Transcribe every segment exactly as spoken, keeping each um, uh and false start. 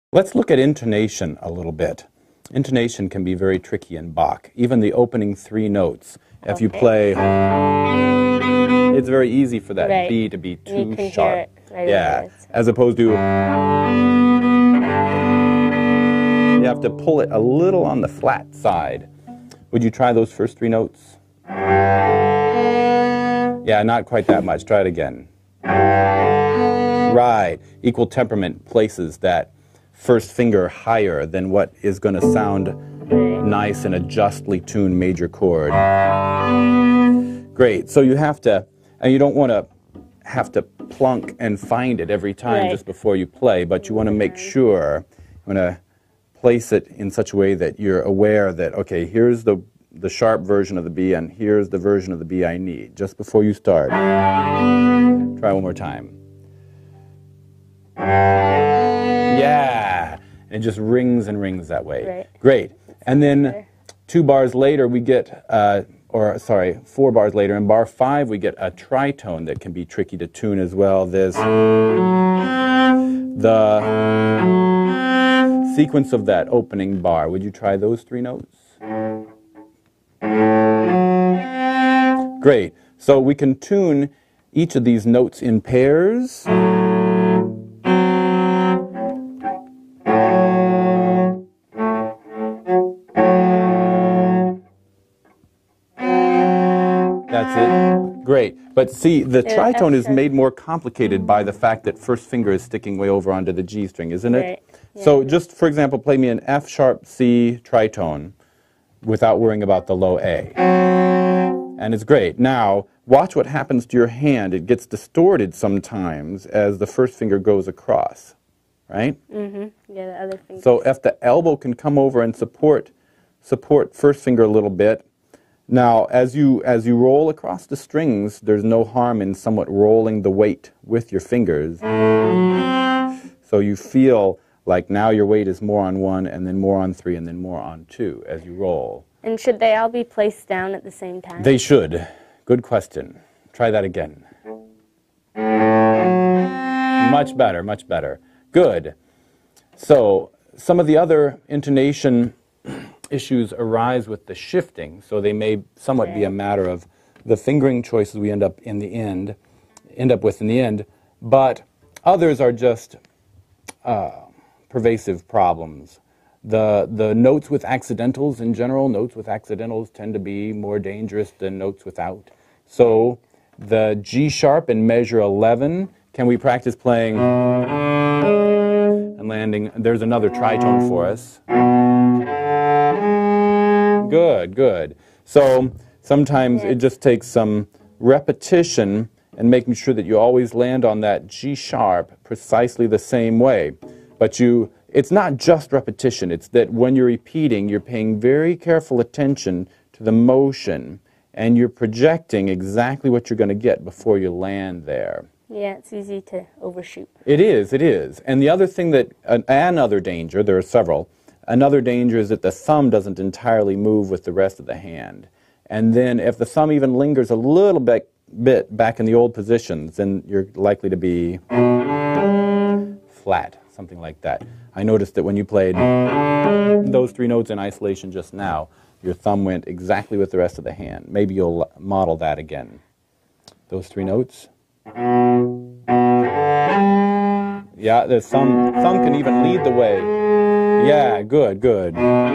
Let's look at intonation a little bit. Intonation can be very tricky in Bach, even the opening three notes. If okay. you play, it's very easy for that right. B to be too sharp. Right yeah, as opposed to, you have to pull it a little on the flat side. Would you try those first three notes? Yeah, not quite that much. Try it again. Right. Equal temperament places that first finger higher than what is going to sound nice in a justly tuned major chord. Great. So you have to, and you don't want to have to plunk and find it every time right. just before you play, but you want to make sure, you want to place it in such a way that you're aware that, okay, here's the, the sharp version of the B and here's the version of the B I need, just before you start. Try one more time. Yeah, and it just rings and rings that way. Right. Great. And then two bars later we get, uh, or sorry, four bars later, in bar five we get a tritone that can be tricky to tune as well. There's the sequence of that opening bar. Would you try those three notes? Great. So we can tune each of these notes in pairs. That's it. Great. But see, the tritone is made more complicated by the fact that first finger is sticking way over onto the G string, isn't it? Right. Yeah. So just, for example, play me an F sharp C tritone without worrying about the low A. And it's great. Now, watch what happens to your hand. It gets distorted sometimes as the first finger goes across, right? Mm-hmm. Yeah, the other finger. So if the elbow can come over and support, support first finger a little bit. Now, as you, as you roll across the strings, there's no harm in somewhat rolling the weight with your fingers. So you feel like now your weight is more on one, and then more on three, and then more on two as you roll. And should they all be placed down at the same time? They should. Good question. Try that again. Much better, much better. Good. So some of the other intonation issues arise with the shifting, so they may somewhat be a matter of the fingering choices we end up in the end, end up with in the end, but others are just uh, pervasive problems. The, the notes with accidentals in general, notes with accidentals tend to be more dangerous than notes without. So the G sharp in measure eleven, can we practice playing and landing? There's another tritone for us. Good, good. So sometimes it just takes some repetition and making sure that you always land on that G sharp precisely the same way. But you, it's not just repetition. It's that when you're repeating, you're paying very careful attention to the motion, and you're projecting exactly what you're going to get before you land there. Yeah, it's easy to overshoot. It is, it is. And the other thing that, uh, another danger, there are several, another danger is that the thumb doesn't entirely move with the rest of the hand. And then if the thumb even lingers a little bit, bit back in the old positions, then you're likely to be flat, something like that. I noticed that when you played those three notes in isolation just now, your thumb went exactly with the rest of the hand. Maybe you'll model that again. Those three notes. Yeah, the thumb, thumb can even lead the way. Yeah, good, good.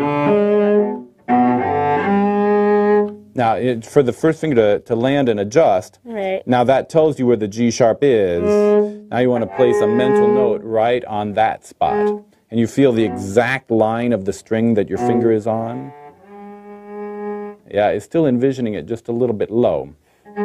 Now, it, for the first finger to, to land and adjust, right. Now that tells you where the G sharp is. Now you want to place a mental note right on that spot. And you feel the exact line of the string that your finger is on. Yeah, it's still envisioning it just a little bit low.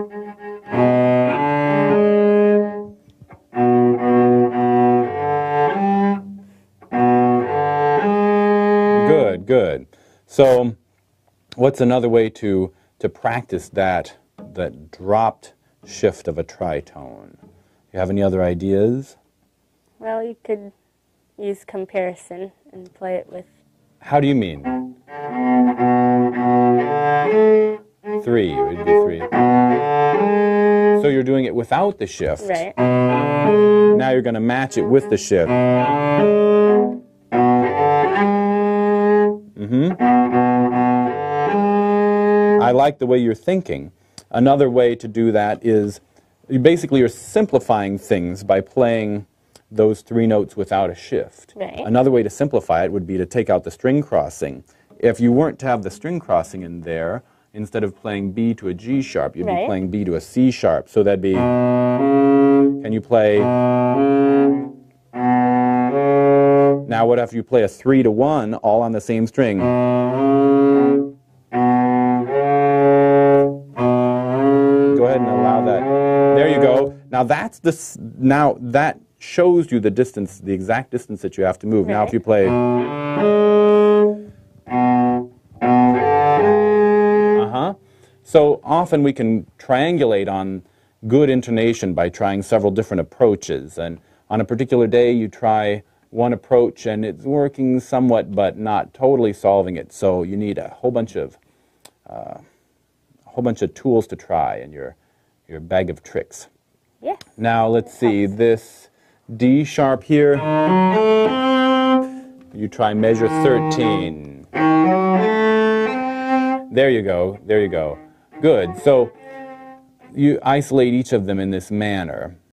Good, good. So what's another way to, to practice that, that dropped shift of a tritone? You have any other ideas? Well, you could use comparison and play it with... How do you mean? Three, it would be three. So you're doing it without the shift. Right. Now you're going to match it with the shift. like the way you're thinking, another way to do that is you basically are simplifying things by playing those three notes without a shift. Right. Another way to simplify it would be to take out the string crossing. If you weren't to have the string crossing in there, instead of playing B to a G sharp, you'd right. be playing B to a C sharp. So that'd be, can you play, now what if you play a three to one all on the same string? Go ahead and allow that. There you go. Now that's the, now that shows you the distance, the exact distance that you have to move. Right. Now if you play, uh-huh. So often we can triangulate on good intonation by trying several different approaches. And on a particular day you try one approach and it's working somewhat but not totally solving it. So you need a whole bunch of uh, a whole bunch of tools to try in your your bag of tricks. Yeah. Now let's see this D sharp here. You try measure thirteen. There you go. There you go. Good. So you isolate each of them in this manner.